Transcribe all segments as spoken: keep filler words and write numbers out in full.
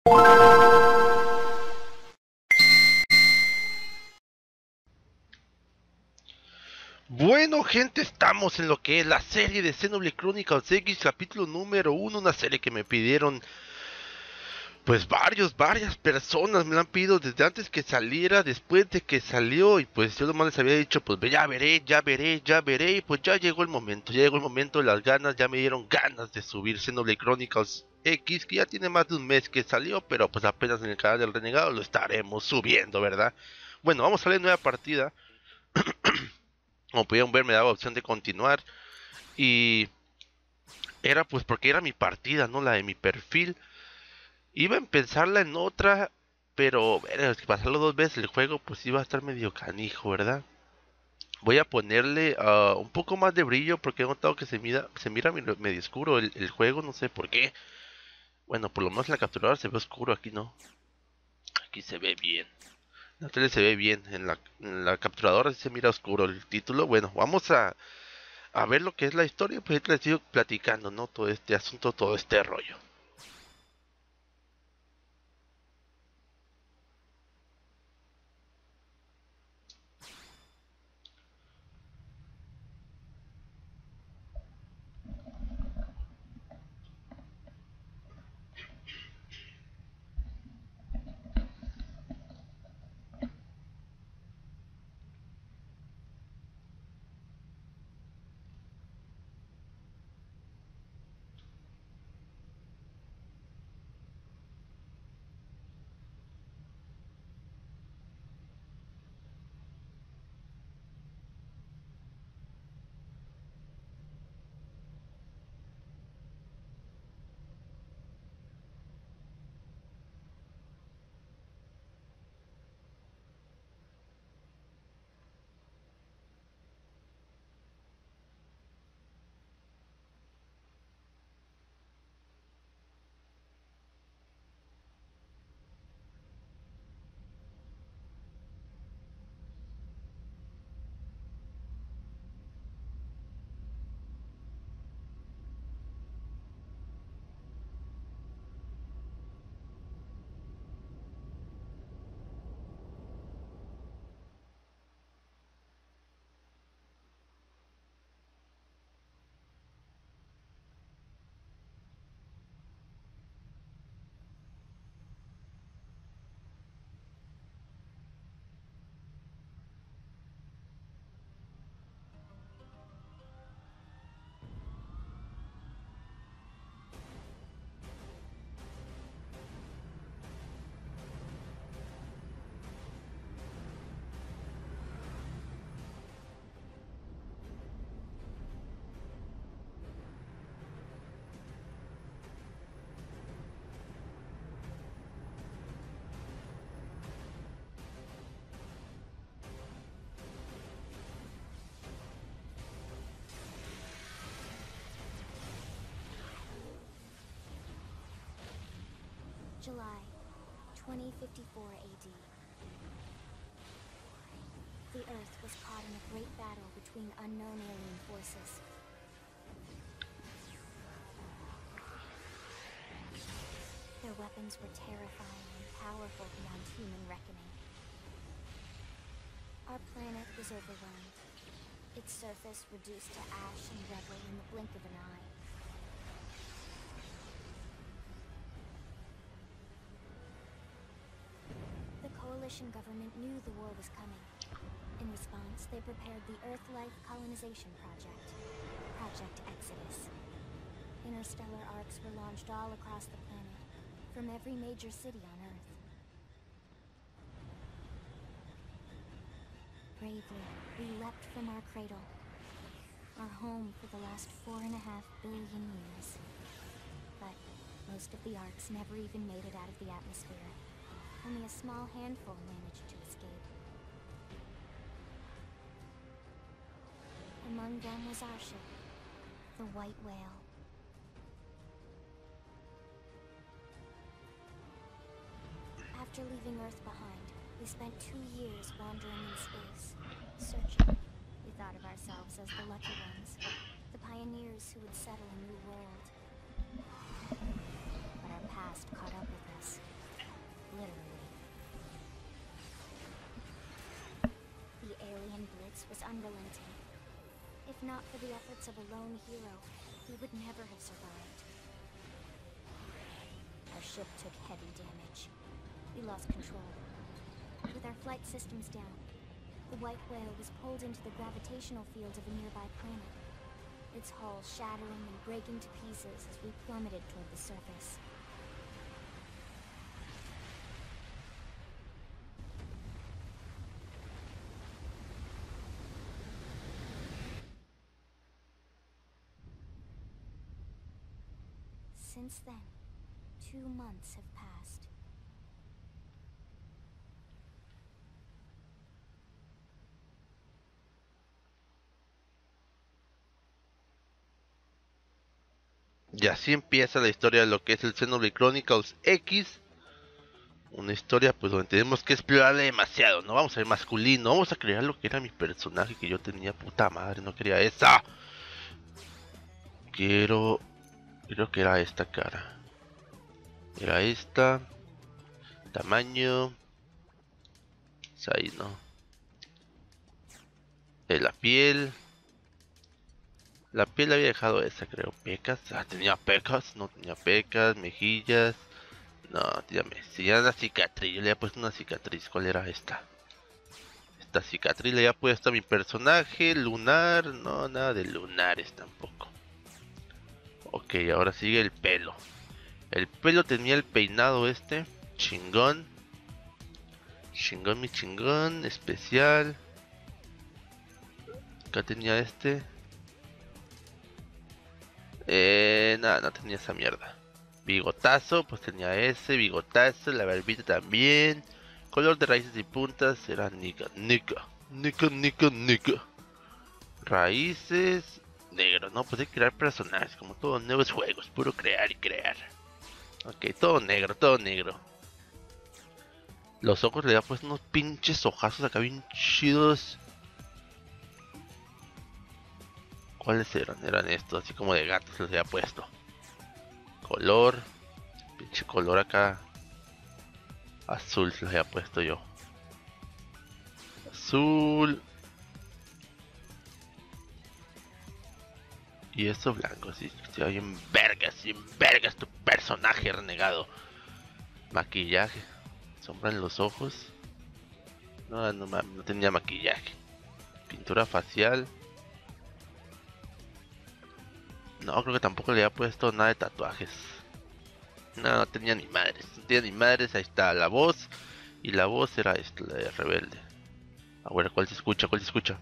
Bueno, gente, estamos en lo que es la serie de Xenoblade Chronicles X, capítulo número uno, una serie que me pidieron, pues varios, varias personas me la han pedido desde antes que saliera, después de que salió, y pues yo nomás les había dicho, pues ya veré, ya veré, ya veré, y pues ya llegó el momento, ya llegó el momento, las ganas, ya me dieron ganas de subir Xenoblade Chronicles X, que ya tiene más de un mes que salió, pero pues apenas en el canal del Renegado lo estaremos subiendo, ¿verdad? Bueno, vamos a la nueva partida. Como pudieron ver, me daba opción de continuar. Y era pues porque era mi partida, no la de mi perfil. Iba a empezarla en otra, pero bueno, es que pasarlo dos veces el juego, pues iba a estar medio canijo, ¿verdad? Voy a ponerle uh, un poco más de brillo porque he notado que se mira, se mira medio oscuro el, el juego, no sé por qué. Bueno, por lo menos en la capturadora se ve oscuro, aquí no. Aquí se ve bien. En la tele se ve bien, en la, en la capturadora sí se mira oscuro el título. Bueno, vamos a, a ver lo que es la historia, pues les sigo platicando, ¿no? Todo este asunto, todo este rollo. July twenty fifty-four A D. The Earth was caught in a great battle between unknown alien forces. Their weapons were terrifying and powerful beyond human reckoning. Our planet was overwhelmed, its surface reduced to ash and rubble in the blink of an eye. The Coalition government knew the war was coming. In response, they prepared the Earth-Life Colonization Project, Project Exodus. Interstellar arcs were launched all across the planet, from every major city on Earth. Bravely, we leapt from our cradle, our home for the last four and a half billion years. But most of the arcs never even made it out of the atmosphere. Only a small handful managed to escape. Among them was our ship, the White Whale. After leaving Earth behind, we spent two years wandering in space, searching. We thought of ourselves as the lucky ones, the pioneers who would settle a new world. But our past caught up with us. unrelenting. If not for the efforts of a lone hero, we would never have survived. Our ship took heavy damage. We lost control. With our flight systems down, the white whale was pulled into the gravitational field of a nearby planet. Its hull shattering and breaking to pieces as we plummeted toward the surface. Since then, two months have passed. Y así empieza la historia de lo que es el Xenoblade Chronicles X. Una historia pues donde tenemos que explorarle demasiado. No vamos a ser masculino, vamos a crear lo que era mi personaje que yo tenía. Puta madre, no quería esa. Quiero... Creo que era esta cara. Era esta. Tamaño. Es ahí, ¿no? De la piel. La piel había dejado esa, creo. Pecas. Ah, tenía pecas. No tenía pecas. Mejillas. No, dígame. Si era una cicatriz. Yo le había puesto una cicatriz. ¿Cuál era esta? Esta cicatriz le había puesto a mi personaje. Lunar. No, nada de lunares tampoco. Ok, ahora sigue el pelo. El pelo tenía el peinado este. Chingón. Chingón, mi chingón. Especial. Acá tenía este. Eh, nada, no tenía esa mierda. Bigotazo, pues tenía ese. Bigotazo, la barbita también. Color de raíces y puntas era nica, nica. Nica, nica, nica. Raíces. Negro, no, pues hay que crear personajes. Como todos nuevos juegos, puro crear y crear. Ok, todo negro, todo negro. Los ojos le había puesto unos pinches ojazos acá bien chidos. ¿Cuáles eran? Eran estos, así como de gatos les había puesto. Color. Pinche color acá. Azul les había puesto yo. Azul. Y esto blanco, sí. Estoy bien vergas, bien vergas tu personaje renegado. Maquillaje. Sombra en los ojos. No, no mames, no tenía maquillaje. Pintura facial. No, creo que tampoco le había puesto nada de tatuajes. No, no tenía ni madres. No tenía ni madres. Ahí está la voz. Y la voz era esta, la de Rebelde. A ver, ¿cuál se escucha? ¿Cuál se escucha?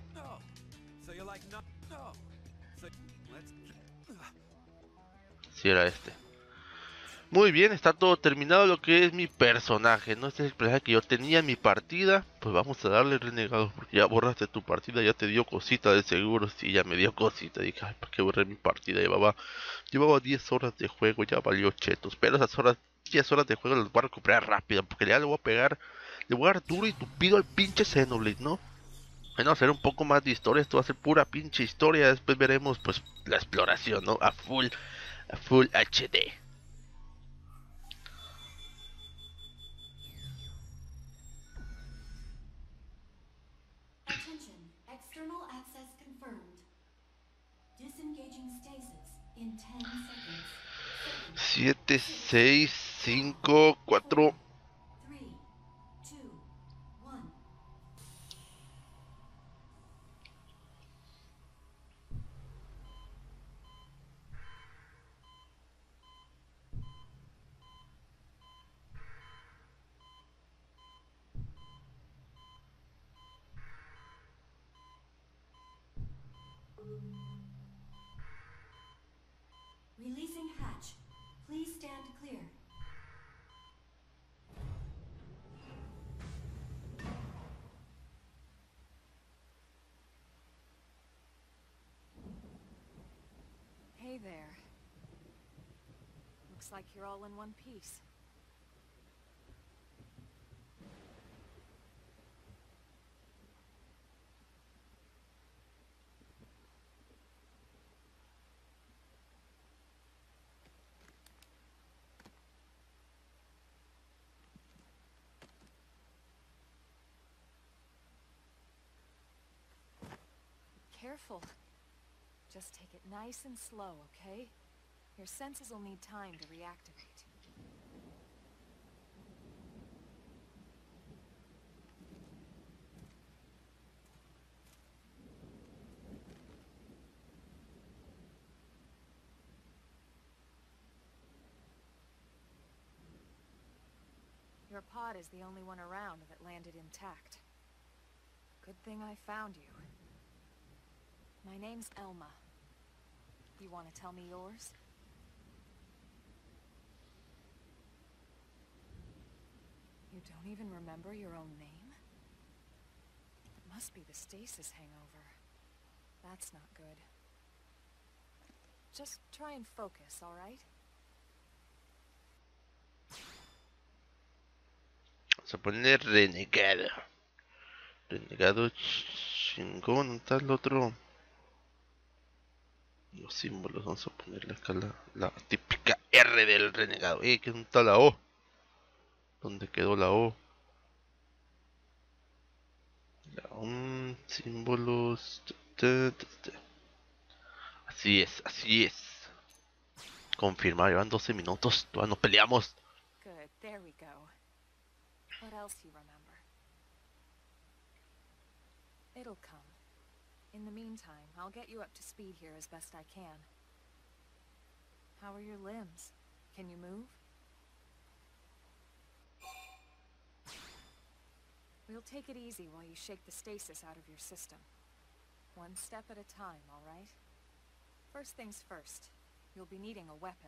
Sí, era este. Muy bien, está todo terminado lo que es mi personaje. No, este es el personaje que yo tenía en mi partida. Pues vamos a darle, renegado, porque ya borraste tu partida, ya te dio cosita de seguro. Sí, ya me dio cosita. Dije, ay, ¿para qué borré mi partida? Llevaba, llevaba diez horas de juego, ya valió chetos. Pero esas horas, diez horas de juego las voy a recuperar rápido, porque ya le voy a pegar, le voy a dar duro y tupido al pinche Xenoblade, ¿no? Bueno, hacer un poco más de historia, esto va a ser pura pinche historia. Después veremos, pues, la exploración, ¿no? A full, a full H D. External access confirmed. Disengaging stasis in ten seconds. siete, seis, cinco, cuatro. three, two, one. Releasing hatch. Please stand clear. Hey there. Looks like you're all in one piece. careful. Just take it nice and slow, okay? Your senses will need time to reactivate. Your pod is the only one around that landed intact. Good thing I found you. My name's Elma. You want to tell me yours? You don't even remember your own name? It must be the stasis hangover. That's not good. Just try and focus, all right? Vamos a poner renegado. Renegado chingón. ¿Dónde está el otro? Los símbolos. Vamos a ponerle acá la, la típica R del renegado. Eh, ¿dónde está la O? ¿Dónde quedó la O? La um, símbolos. Así es, así es. Confirmar, llevan doce minutos. Todavía no peleamos. Good, there we go. What else you remember? It'll come. In the meantime, I'll get you up to speed here as best I can. How are your limbs? Can you move? We'll take it easy while you shake the stasis out of your system. One step at a time, all right? First things first, you'll be needing a weapon.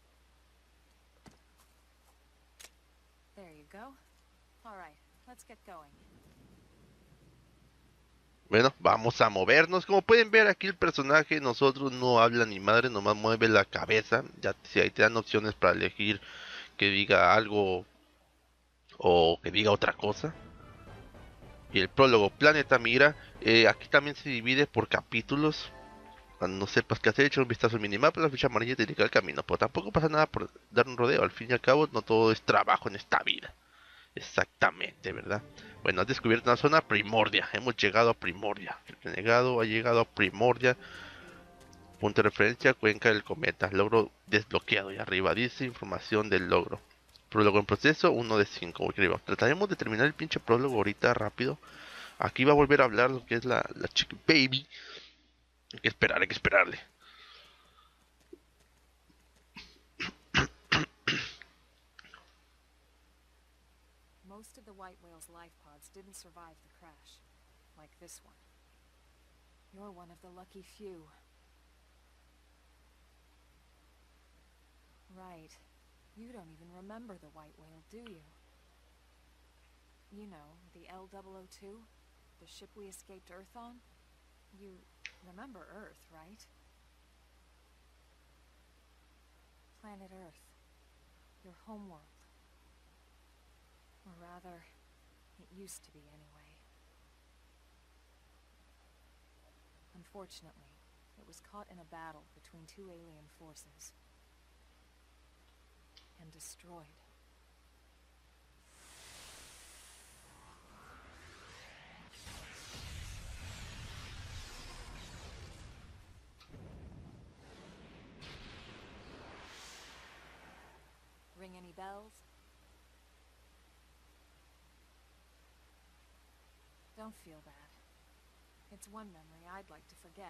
There you go. All right, let's get going. Bueno, vamos a movernos. Como pueden ver aquí el personaje, nosotros no habla ni madre, nomás mueve la cabeza. Ya si ahí te dan opciones para elegir que diga algo o que diga otra cosa. Y el prólogo, Planeta Mira, eh, aquí también se divide por capítulos. Cuando no sepas qué hacer, echa un vistazo al minimapa, la flecha amarilla te indica el camino. Pero tampoco pasa nada por dar un rodeo. Al fin y al cabo, no todo es trabajo en esta vida. Exactamente, ¿verdad? Bueno, has descubierto una zona Primordia. Hemos llegado a Primordia. El renegado ha llegado a Primordia. Punto de referencia, Cuenca del Cometa. Logro desbloqueado. Y arriba dice información del logro. Prólogo en proceso, uno de cinco. Trataremos de terminar el pinche prólogo ahorita rápido. Aquí va a volver a hablar lo que es la, la Chick Baby. Hay que esperar, hay que esperarle. Most of the White Whale's life pods didn't survive the crash, like this one. You're one of the lucky few. Right. You don't even remember the White Whale, do you? You know, the L double oh two? The ship we escaped Earth on? You remember Earth, right? Planet Earth. Your homeworld. Or rather, it used to be anyway. Unfortunately, it was caught in a battle between two alien forces. And destroyed. Ring any bells? Don't feel bad. It's one memory I'd like to forget.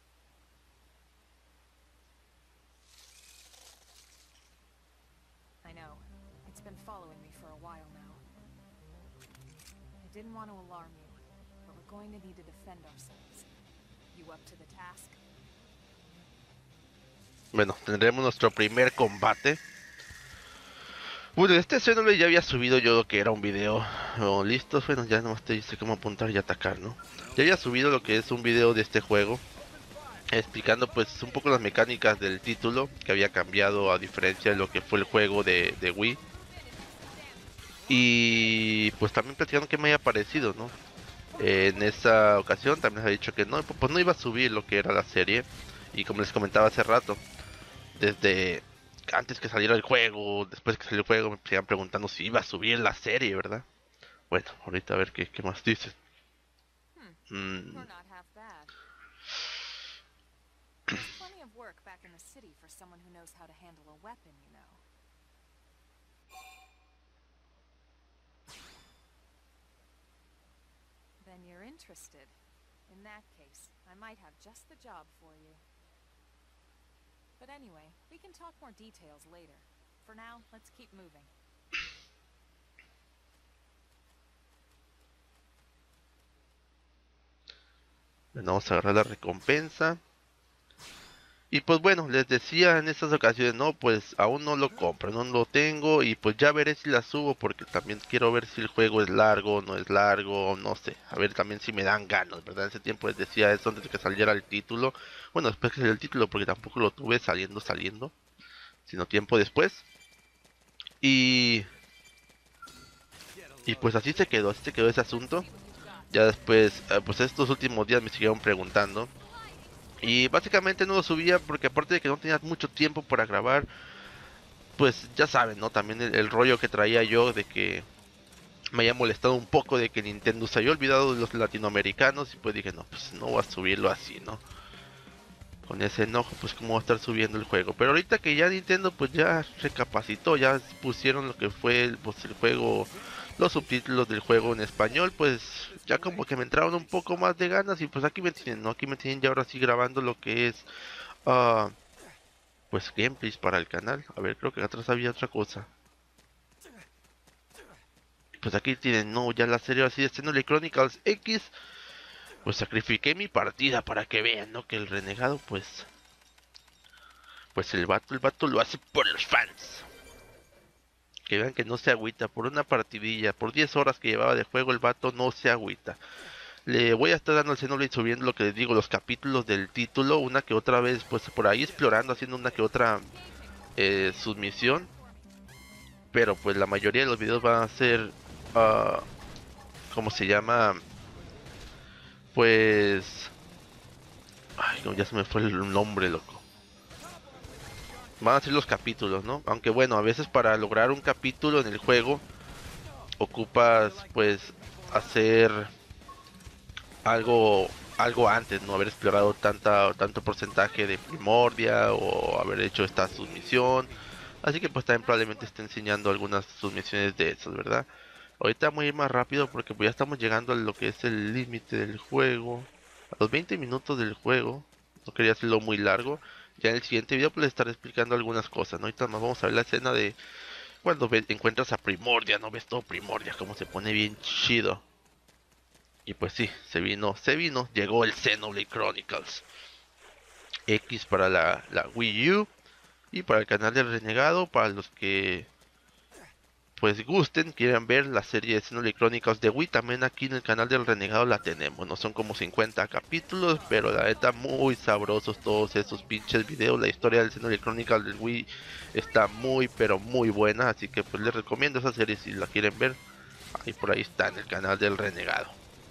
I know. It's been following me for a while now. I didn't want to alarm you, but we're going to need to defend ourselves. You up to the task? Bueno, tendremos nuestro primer combate. Bueno, este Xenoblade ya había subido yo lo que era un video. Oh, listos, bueno, ya nomás te dice cómo apuntar y atacar, ¿no? Ya había subido lo que es un video de este juego, explicando pues un poco las mecánicas del título, que había cambiado a diferencia de lo que fue el juego de, de Wii. Y pues también platicando qué me había parecido, ¿no? Eh, en esa ocasión también les había dicho que no, pues no iba a subir lo que era la serie. Y como les comentaba hace rato, desde antes que saliera el juego, después que salió el juego, me seguían preguntando si iba a subir la serie, ¿verdad? Bueno, ahorita a ver qué, qué más dices. Hmm. Mm. You're not half bad. work back in the city for someone who knows how to handle a weapon, you know. Then you're interested. In that case, I might have just the job for you. But anyway, we can talk more details later. For now, let's keep moving. Bueno, vamos a agarrar la recompensa. Y pues bueno, les decía en estas ocasiones, no, pues aún no lo compro, no lo tengo y pues ya veré si la subo porque también quiero ver si el juego es largo, no es largo, no sé, a ver también si me dan ganas, ¿verdad? En ese tiempo les decía eso antes de que saliera el título, bueno, después que salió el título porque tampoco lo tuve saliendo, saliendo, sino tiempo después. Y... Y pues así se quedó, así se quedó ese asunto. Ya después, eh, pues estos últimos días me siguieron preguntando. Y básicamente no lo subía porque aparte de que no tenía mucho tiempo para grabar, pues ya saben, ¿no? También el, el rollo que traía yo de que me había molestado un poco de que Nintendo se había olvidado de los latinoamericanos y pues dije, no, pues no voy a subirlo así, ¿no? Con ese enojo, pues cómo voy a estar subiendo el juego. Pero ahorita que ya Nintendo pues ya recapacitó, ya pusieron lo que fue el, pues, el juego, los subtítulos del juego en español, pues ya como que me entraron un poco más de ganas y pues aquí me tienen, ¿no? Aquí me tienen ya ahora sí grabando lo que es, uh, pues gameplays para el canal. A ver, creo que atrás había otra cosa. Pues aquí tienen, no, ya la serie así de Xenoblade Chronicles X. Pues sacrifiqué mi partida para que vean, ¿no? Que el renegado, pues... Pues el vato, el vato lo hace por los fans. Que vean que no se agüita por una partidilla. Por diez horas que llevaba de juego el vato no se agüita. Le voy a estar dando al Xenoblade subiendo lo que les digo, los capítulos del título. Una que otra vez, pues por ahí explorando, haciendo una que otra eh, submisión. Pero pues la mayoría de los videos van a ser... Uh, ¿Cómo se llama? Pues... Ay, no, ya se me fue el nombre, loco. Van a ser los capítulos, ¿no? Aunque bueno, a veces para lograr un capítulo en el juego ocupas pues hacer algo algo antes, no haber explorado tanta tanto porcentaje de Primordia o haber hecho esta submisión. Así que pues también probablemente esté enseñando algunas submisiones de esas, ¿verdad? Ahorita vamos a ir más rápido porque pues ya estamos llegando a lo que es el límite del juego. A los veinte minutos del juego. No quería hacerlo muy largo. Ya en el siguiente video pues les estaré explicando algunas cosas, ¿no? Ahorita más vamos a ver la escena de cuando ves, encuentras a Primordia, ¿no? Ves todo Primordia, como se pone bien chido. Y pues sí, se vino, se vino, llegó el Xenoblade Chronicles X para la, la Wii U y para el canal del Renegado, para los que pues gusten, quieran ver la serie de Xenoblade Chronicles de Wii, también aquí en el canal del Renegado la tenemos, no son como cincuenta capítulos, pero la neta muy sabrosos todos esos pinches videos, la historia del Xenoblade Chronicles del Wii está muy pero muy buena, así que pues les recomiendo esa serie si la quieren ver, ahí por ahí está en el canal del Renegado.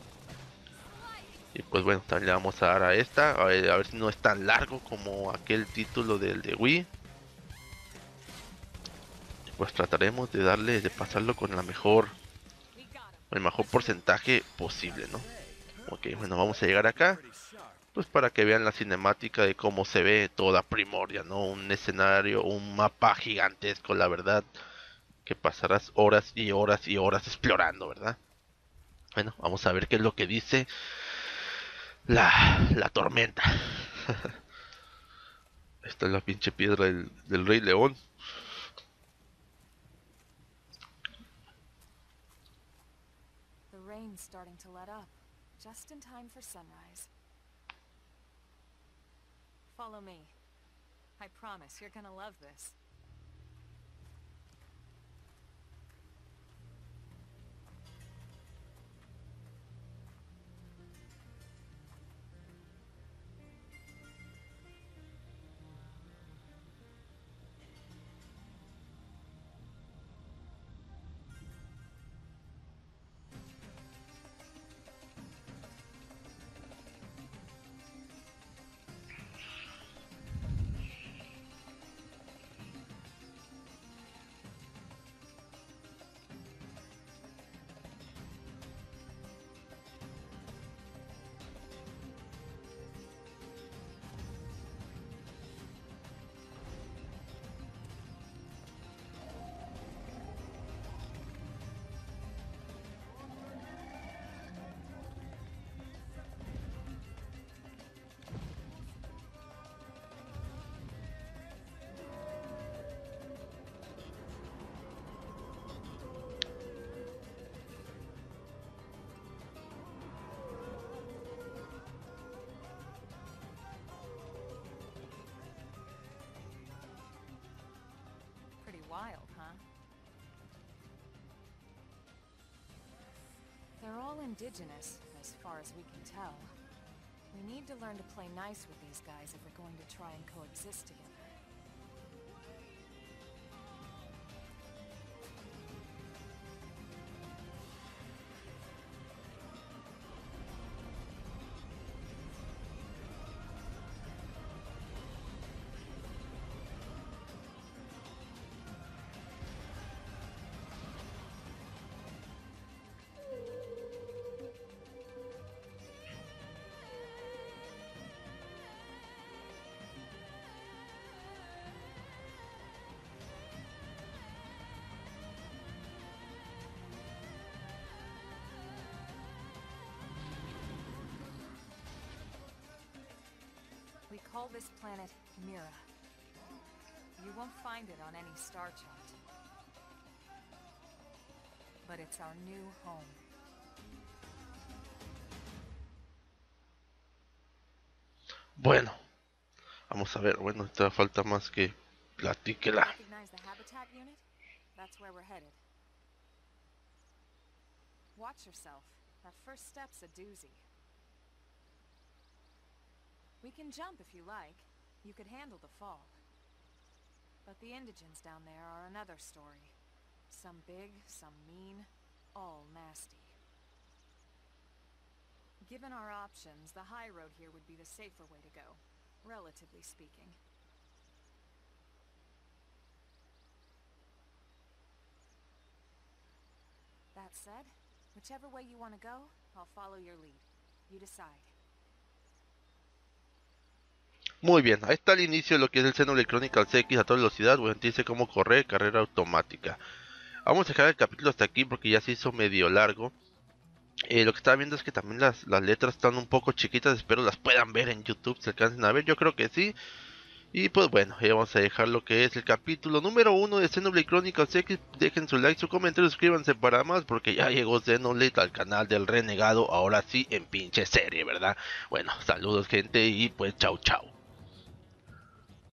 Y pues bueno, también le vamos a dar a esta, a ver, a ver si no es tan largo como aquel título del de Wii. Pues trataremos de darle, de pasarlo con la mejor, el mejor porcentaje posible, ¿no? Ok, bueno, vamos a llegar acá, pues para que vean la cinemática de cómo se ve toda Primordia, ¿no? Un escenario, un mapa gigantesco, la verdad, que pasarás horas y horas y horas explorando, ¿verdad? Bueno, vamos a ver qué es lo que dice la, la tormenta. Esta es la pinche piedra del, del Rey León. Rain's starting to let up, just in time for sunrise. Follow me. I promise you're gonna love this. wild, huh? They're all indigenous, as far as we can tell. We need to learn to play nice with these guys if we're going to try and coexist together. We call this planet Mira. You won't find it on any star chart. But it's our new home. Bueno, vamos a ver. Bueno, esta falta más que platíquela. Recognize the habitat unit? That's where we're headed. Watch yourself. That first step's a doozy. We can jump if you like. You could handle the fall. But the indigents down there are another story. Some big, some mean, all nasty. Given our options, the high road here would be the safer way to go, relatively speaking. That said, whichever way you want to go, I'll follow your lead. You decide. Muy bien, ahí está el inicio de lo que es el Xenoblade Chronicles X a toda velocidad. Bueno, dice cómo correr, carrera automática. Vamos a dejar el capítulo hasta aquí porque ya se hizo medio largo. Eh, lo que estaba viendo es que también las, las letras están un poco chiquitas. Espero las puedan ver en YouTube, se alcancen a ver. Yo creo que sí. Y pues bueno, ya vamos a dejar lo que es el capítulo número uno de Xenoblade Chronicles X. Dejen su like, su comentario, suscríbanse para más, porque ya llegó Xenoblade al canal del renegado. Ahora sí, en pinche serie, ¿verdad? Bueno, saludos gente y pues chau chau.